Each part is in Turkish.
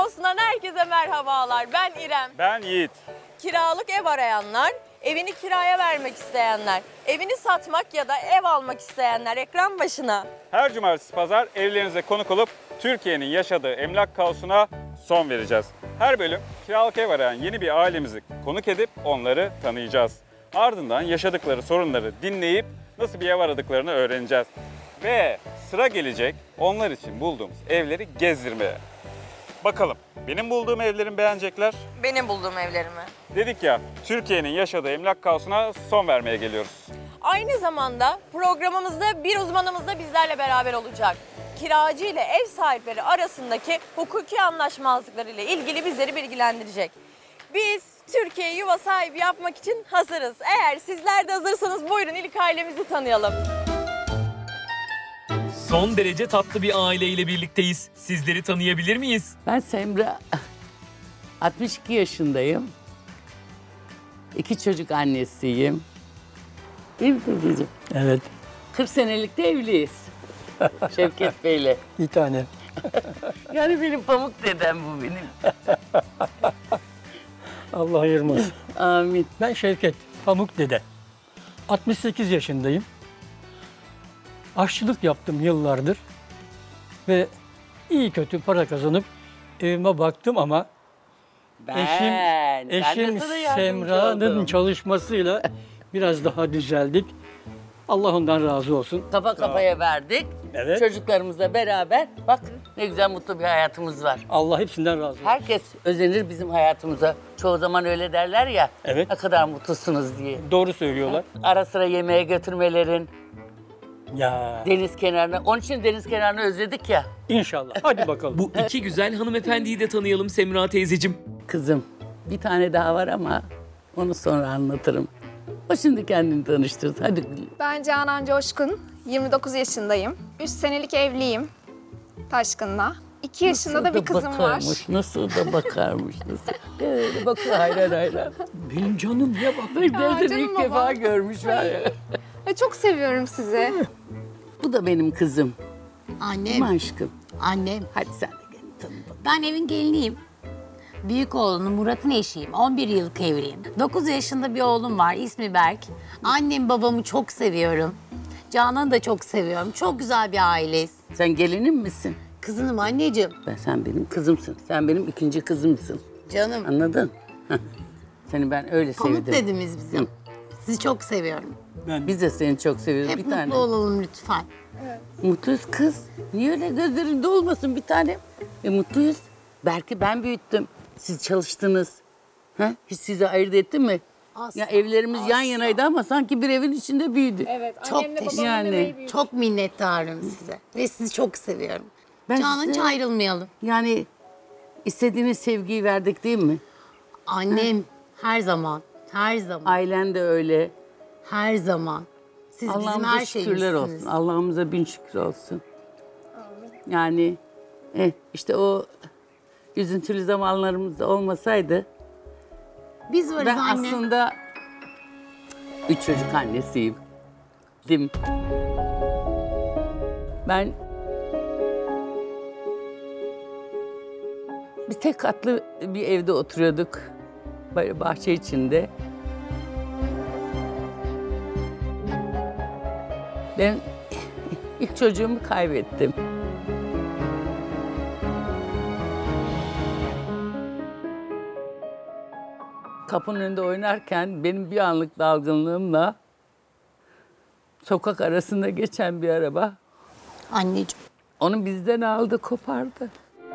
Olsun'dan herkese merhabalar. Ben İrem. Ben Yiğit. Kiralık ev arayanlar, evini kiraya vermek isteyenler, evini satmak ya da ev almak isteyenler ekran başına. Her cumartesi pazar evlerinize konuk olup Türkiye'nin yaşadığı emlak kaosuna son vereceğiz. Her bölüm kiralık ev arayan yeni bir ailemizi konuk edip onları tanıyacağız. Ardından yaşadıkları sorunları dinleyip nasıl bir ev aradıklarını öğreneceğiz. Ve sıra gelecek onlar için bulduğumuz evleri gezdirmeye. Bakalım benim bulduğum evlerin beğenecekler. Benim bulduğum evlerimi. Dedik ya, Türkiye'nin yaşadığı emlak kaosuna son vermeye geliyoruz. Aynı zamanda programımızda bir uzmanımız da bizlerle beraber olacak. Kiracı ile ev sahipleri arasındaki hukuki anlaşmazlıkları ile ilgili bizleri bilgilendirecek. Biz Türkiye'ye yuva sahibi yapmak için hazırız. Eğer sizler de hazırsanız buyurun ilk ailemizi tanıyalım. Son derece tatlı bir aileyle birlikteyiz. Sizleri tanıyabilir miyiz? Ben Semra. 62 yaşındayım. 2 çocuk annesiyim. Değil mi teyzeciğim? Evet, 40 senelik de evliyiz. Şevket Bey'le. bir tane. Yani benim pamuk dedem bu benim. Allah ayırmasın. Amin. Ben Şevket, Pamuk Dede. 68 yaşındayım. Aşçılık yaptım yıllardır. Ve iyi kötü para kazanıp evime baktım ama eşim Semra'nın çalışmasıyla biraz daha düzeldik. Allah ondan razı olsun. Kafa kafaya verdik. Evet. Çocuklarımızla beraber bak ne güzel mutlu bir hayatımız var. Allah hepsinden razı olsun. Herkes özenir bizim hayatımıza. Çoğu zaman öyle derler ya. Evet. Ne kadar mutlusunuz diye. Doğru söylüyorlar. Ara sıra yemeğe götürmelerin, Ya deniz kenarına. Onun için deniz kenarını özledik ya. inşallah. Hadi bakalım. Bu iki güzel hanımefendiyi de tanıyalım Semra teyzeciğim. Kızım bir tane daha var ama onu sonra anlatırım. O şimdi kendini tanıştırsın. Hadi. Ben Canan Coşkun, 29 yaşındayım. 3 senelik evliyim Taşkın'la. 2 yaşında da bir kızım var. Nasıl da bakarmış, nasıl. Evet, bakıyor hayran hayran. Benim canım niye bak? Ben seni canım ilk baba. defa görmüş var ya. Çok seviyorum sizi. Bu da benim kızım. Değil mi Annem, aşkım? annem. Hadi sen de gel tanı bakalım. Ben evin geliniyim. Büyük oğlunun Murat'ın eşiyim. 11 yıllık evliyim. 9 yaşında bir oğlum var, ismi Berk. Annem babamı çok seviyorum. Canan'ı da çok seviyorum. Çok güzel bir aileyiz. Sen gelinim misin? Kızınım anneciğim. Sen benim kızımsın. Sen benim ikinci kızımsın. Canım. Anladın? Heh. Seni ben öyle Pamuk sevdim. dediniz bizim. Sizi çok seviyorum. Biz de seni çok seviyoruz. Hep bir mutlu tane. olalım lütfen. Mutluyuz kız. Niye öyle gözlerinde olmasın bir tane? Mutluyuz. Belki ben büyüttüm. Siz çalıştınız. Ha? Hiç sizi ayırt etti mi? Asla, Ya evlerimiz yan asla. yanaydı ama sanki bir evin içinde büyüdü. Evet, Çok annemle teşekkür babamın Yani. emeği büyük. Çok minnettarım size. Ve sizi çok seviyorum. Ben Canan hiç size- ayrılmayalım. Yani istediğiniz sevgiyi verdik değil mi? Annem her zaman, her zaman, Ailen de öyle. her zaman. Siz bizim Allah'ımıza her şükürler şeyimizsiniz. olsun. Allah'ımıza bin şükür olsun. Yani işte o üzüntülü zamanlarımızda olmasaydı Biz varız ben anne. aslında 3 çocuk annesiyim. Değil mi? Ben bir tek katlı bir evde oturuyorduk. Böyle bahçe içinde. Ben ilk çocuğumu kaybettim. Kapının önünde oynarken benim bir anlık dalgınlığımla sokak arasında geçen bir araba Anneciğim. onu bizden aldı, kopardı.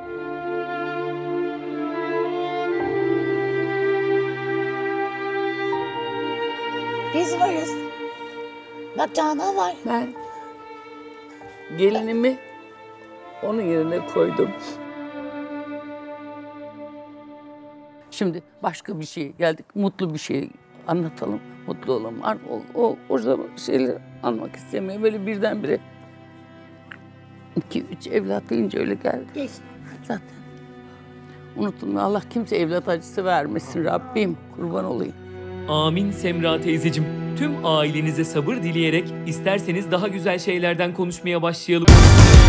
Biz varız. Bak Canan var. Ben gelinimi onun yerine koydum. Şimdi başka bir şey geldik, mutlu bir şey anlatalım, mutlu olalım. O zaman şeyleri anmak istemiyorum. Böyle birdenbire 2-3 evlat deyince öyle geldi. Geçti. Zaten unutulmuyor. Allah kimse evlat acısı vermesin Rabbim. Kurban olayım. Amin Semra teyzeciğim. Tüm ailenize sabır dileyerek isterseniz daha güzel şeylerden konuşmaya başlayalım.